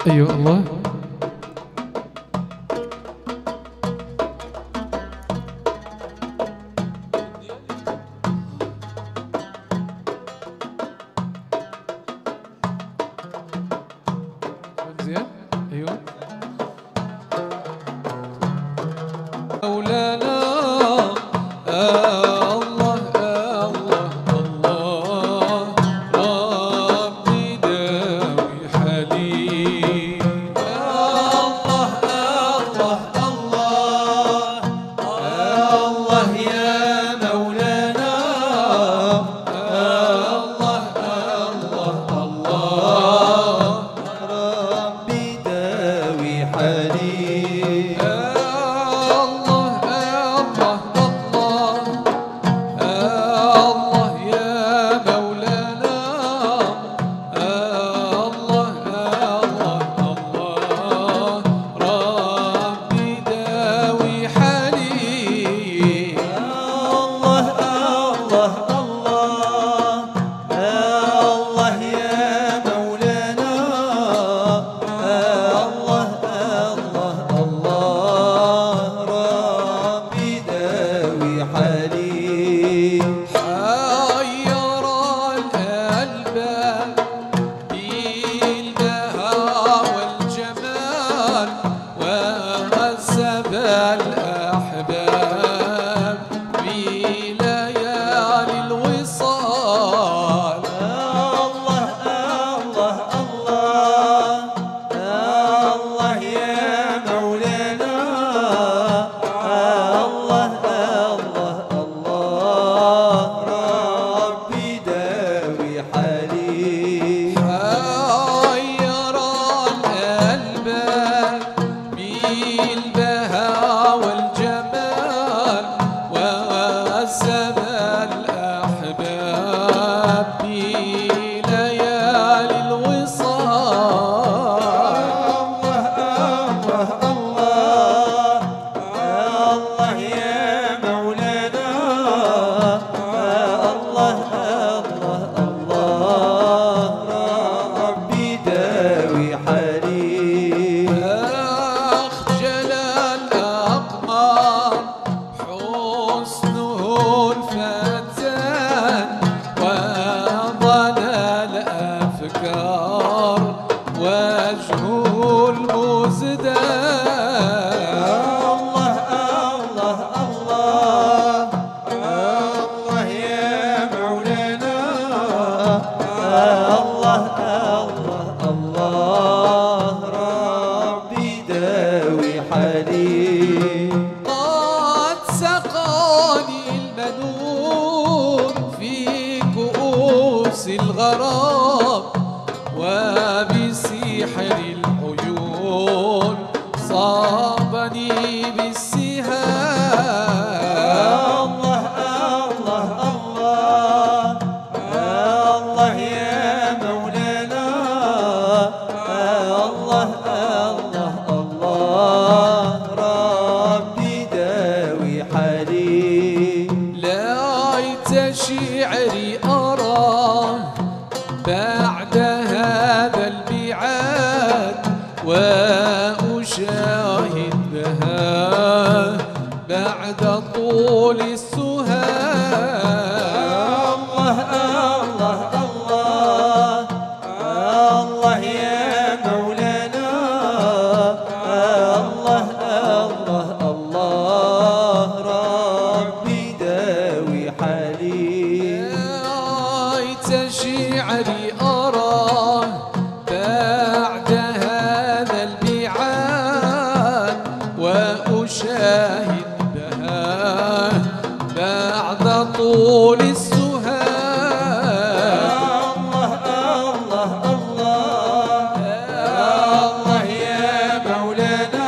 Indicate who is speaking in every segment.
Speaker 1: أيوة الله. زين أيوة. مولانا الله الله الله ربي داوي حالي. الله الله الله الله يا مولانا الله الله الله
Speaker 2: ربي داوي حالي.
Speaker 1: الأحباب في ليالي الوصال.
Speaker 2: الله الله الله الله يا مولانا الله الله الله ربي داوي حالي.
Speaker 1: حير الألباب بالبهاء والجمال وأسب الأحباب في ليالي الوصال.
Speaker 2: الله الله الله يا مولانا الله الله الله ربي داوي حالي.
Speaker 1: أخجل الأقمار حسنه الفتان وضل الأفكار وجهه المزدان.
Speaker 2: الله الله الله الله يا مولانا الله الله الله ربي داوي حالي.
Speaker 1: قد سقاني المنون في كؤوس الغرام وبسحر العيون صابني بالسهام.
Speaker 2: الله الله الله الله يا مولانا الله الله الله ربي داوي حالي.
Speaker 1: ليت شعري أراه بعد هذا الميعاد وأشاهد بها بعد طول السهام.
Speaker 2: الله الله الله الله يا مولانا الله الله الله ربي داوي حالي.
Speaker 1: ليت شعري أراه بعد هذا الميعاد وأشاهد بها بعد طول السهام.
Speaker 2: الله الله الله يا مولانا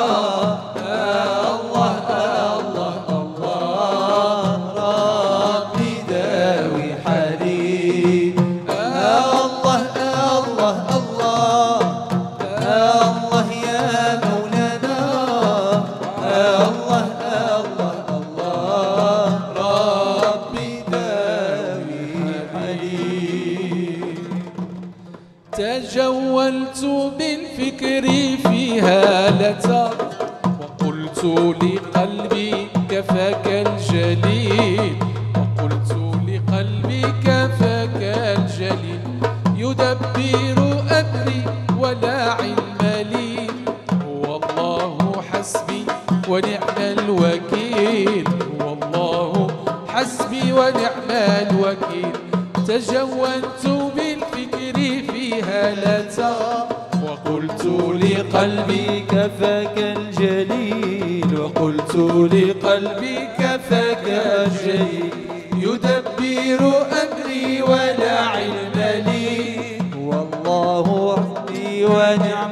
Speaker 2: الله الله الله ربي داوي حالي. الله الله الله الله يا مولانا الله الله الله ربي داوي حالي.
Speaker 1: تجولت فكري فيها لتر، وقلت لقلبي كفاك الجليل، وقلت لقلبي كفاك الجليل، يدبر أمري ولا علم لي، هو الله حسبي ونعم الوكيل، هو الله حسبي ونعم الوكيل. تجونت بالفكر فيها لتا، وقلت لقلبي
Speaker 2: كفاك الجليل، وقلت لقلبي كفاك الجليل،
Speaker 1: يدبر أمري ولا علم لي،
Speaker 2: والله ربي ونعم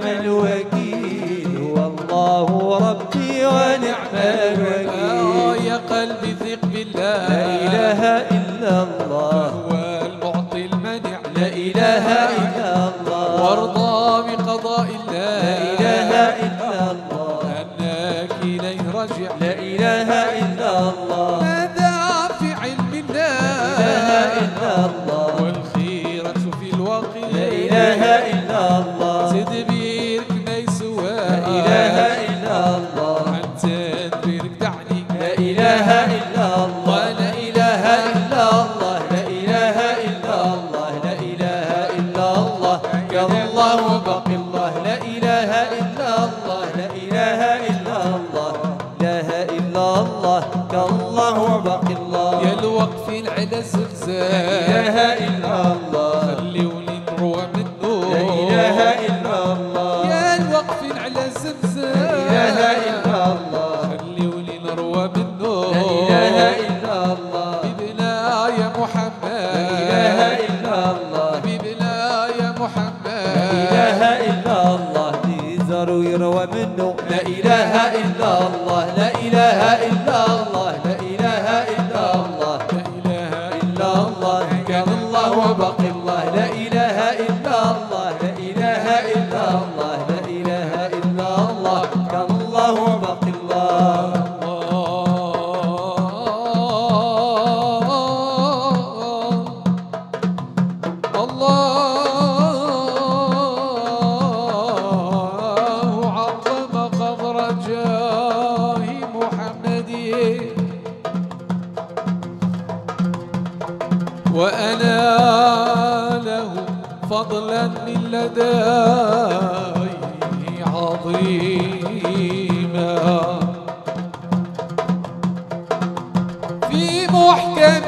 Speaker 2: الوكيل، والله ربي ونعم الوكيل.
Speaker 1: يا قلبي ثق بالله،
Speaker 2: لا إله إلا الله،
Speaker 1: هو المعطي المنع،
Speaker 2: لا إله إلا الله،
Speaker 1: وارضى بقضاء الله،
Speaker 2: لا إله إلا الله،
Speaker 1: أنك إليه رجع،
Speaker 2: لا إله إلا الله،
Speaker 1: ماذا في علم الله،
Speaker 2: لا إله إلا الله،
Speaker 1: والخيرة في الواقع،
Speaker 2: لا إله إلا الله،
Speaker 1: تدبيرك ما يسوى،
Speaker 2: لا إله إلا الله،
Speaker 1: عن تدبيرك دعني،
Speaker 2: لا إله إلا الله، لا إله إلا الله، لا إله إلا الله، لا إله إلا الله، يا الله وبقي الله، لا إله إلا الله، لا إله إلا الله، لا إله إلا الله، كالله وبقي الله،
Speaker 1: يا الوقف على
Speaker 2: لا
Speaker 1: الزلزال،
Speaker 2: إله إلا الله،
Speaker 1: خليوني نروى منه،
Speaker 2: لا إله إلا الله،
Speaker 1: يا الوقف على
Speaker 2: لا
Speaker 1: الزلزال،
Speaker 2: إله إلا الله،
Speaker 1: خليوني نروى منه،
Speaker 2: لا إله إلا الله،
Speaker 1: حبيبنا يا محمد،
Speaker 2: لا إله إلا الله،
Speaker 1: حبيبنا يا محمد،
Speaker 2: لا إله إلا الله، يزار ويروى منه، لا إله إلا الله، لا إله إلا الله، لا إله إلا الله،
Speaker 1: لا إله
Speaker 2: إلا الله، كان الله وبقي الله، لا إله إلا الله، لا إله إلا الله، لا إله إلا الله، كان الله وبقي الله.
Speaker 1: الله عظم قدر جاه محمد، وأنا له فضلا من لديه عظيما، في محكم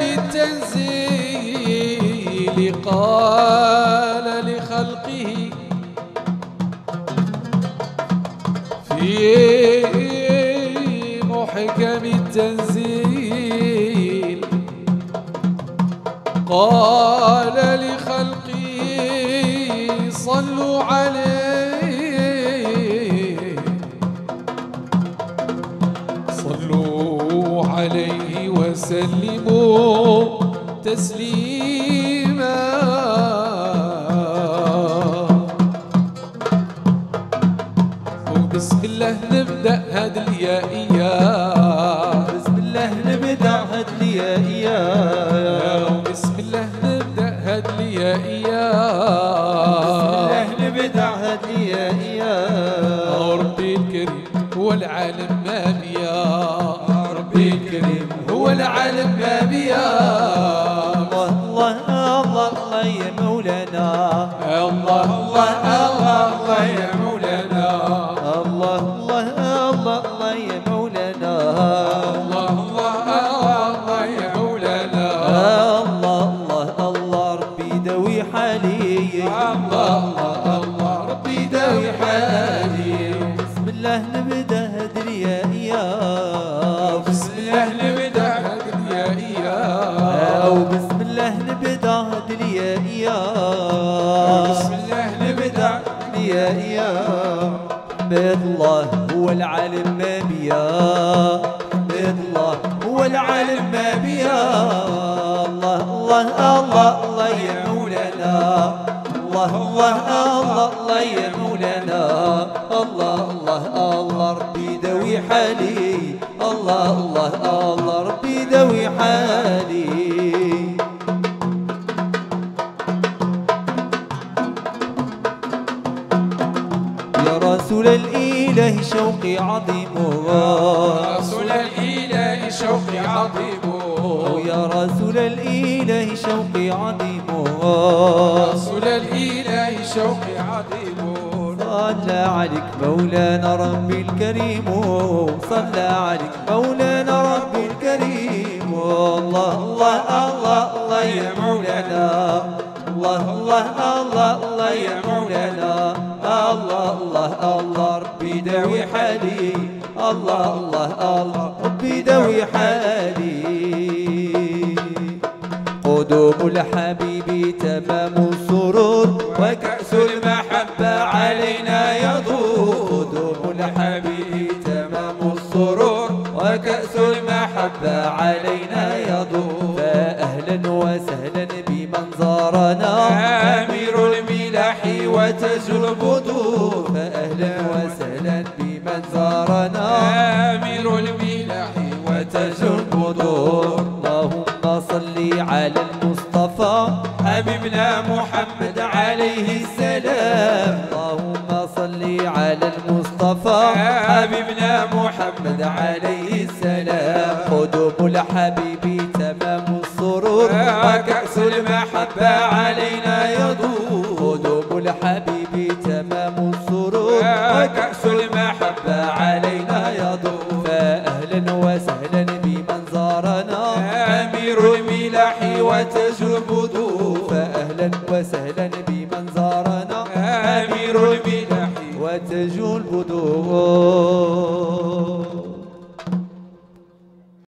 Speaker 1: التنزيل قال لخلقه، في محكم التنزيل قال لخلقه صلوا عليه، صلوا عليه وسلموا تسليما. وبسم الله نبدأ هاد اليائيات،
Speaker 2: بسم الله نبدأ هاد اليائيات،
Speaker 1: وبسم الله نبدأ هاد
Speaker 2: الله
Speaker 1: اليائيات،
Speaker 2: نبدأ هاد اليائيات،
Speaker 1: ربي الكريم هو العالم ما بيا،
Speaker 2: ربي الكريم
Speaker 1: هو العالم ما بيا،
Speaker 2: الله الله الله الله يا مولانا،
Speaker 1: الله الله الله الله يا مولانا،
Speaker 2: الله الله الله الله يا مولانا،
Speaker 1: الله الله الله يا مولانا،
Speaker 2: الله الله الله ربي داوي حالي،
Speaker 1: الله الله ربي داوي حالي.
Speaker 2: بسم الله نبدا هاد اليائيات،
Speaker 1: بسم الله نبدأ هاد اليائيات،
Speaker 2: وبسم الله نبدا هاد اليائيات،
Speaker 1: بسم الله نبدأ
Speaker 2: اليائيات، بيد الله هو العالم ما بيا، بيد الله هو العالم ما بيا، الله الله الله الله يا مولانا، الله الله الله الله يا مولانا، الله الله الله ربي داوي حالي، الله الله الله ربي داوي حالي. رسول الإله شوقي عظيم
Speaker 1: رسول الإله شوقي عظيم
Speaker 2: يا رسول الإله شوقي عظيم
Speaker 1: رسول الإله شوقي عظيم
Speaker 2: صلى عليك مولانا ربي الكريم صلى عليك مولانا ربي الكريم الله الله الله الله يا مولانا الله الله الله الله يا مولانا الله الله الله ربي داوي حالي الله الله الله ربي داوي حالي قدوم الحبيب تمام السرور وكأس المحبة علينا يدور قدوم الحبيب تمام السرور وكأس المحبة علينا يدور فأهلا وسهلا بمن زارنا أمير الملاح وتاج البدور فأهلا وسهلا بمن زارنا
Speaker 1: أمير الملاح
Speaker 2: وتاج البدور اللهم صل على المصطفى حبيبنا محمد عليه السلام اللهم صل على المصطفى حبيبنا محمد عليه السلام قدوم الحبيب تمام السرور وكأس المحبة علينا يدور قدوم الحبيب تمام السرور وكأس المحبة علينا يدور فأهلا وسهلا بمن زارنا أمير الملاح وتاج البدور فأهلا وسهلا بمن زارنا أمير الملاح وتاج البدور